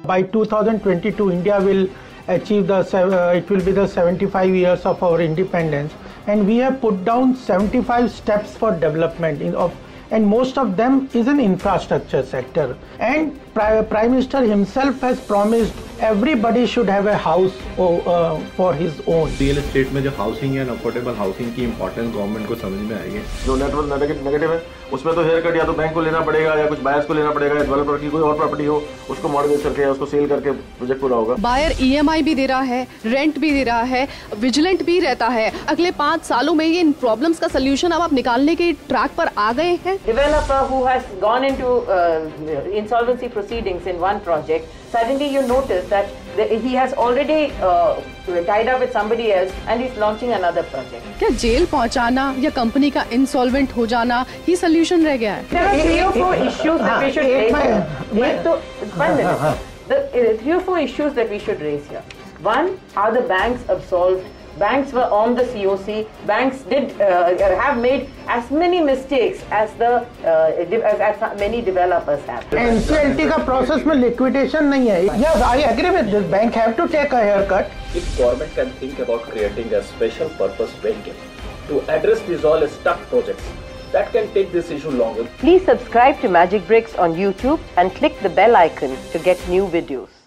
By 2022, India will achieve it will be the 75 years of our independence, and we have put down 75 steps for development and most of them is in infrastructure sector. And Prime Minister himself has promised everybody should have a house for his own. Real estate में जो housing and affordable housing की importance government को समझ में आई है। जो network negative है उसमें तो हेयर कट या तो बैंक को लेना पड़ेगा या कुछ बायर्स को लेना पड़ेगा, या डेवलपर की कोई और प्रॉपर्टी हो उसको मॉडगेज करके या उसको सेल करके प्रोजेक्ट पूरा होगा। बायर EMI भी दे रहा है, रेंट भी दे रहा है, विजिलेंट भी रहता है। अगले 5 सालों में ये इन प्रॉब्लम्स का सोल्यूशन अब आप निकालने के ट्रैक पर आ गए हैं। Developer who has gone into insolvency proceedings in one project, suddenly you notice that he has already tied up with somebody else and he's launching another project. क्या जेल पहुंचाना या कंपनी का इंसॉल्वेंट हो जाना ही सोल्यूशन रह गया है? There are 3 or 4 issues that we should raise. The 3 or 4 issues that we should raise here. One, are the banks absolved? Banks were on the COC. Banks did have made as many mistakes as as many developers have. NCLT का process में liquidation नहीं है. Yes, I agree with this. Bank have to take a haircut. If government can think about creating a special purpose vehicle to address these all stuck projects, that can take this issue longer. Please subscribe to Magic Bricks on YouTube and click the bell icon to get new videos.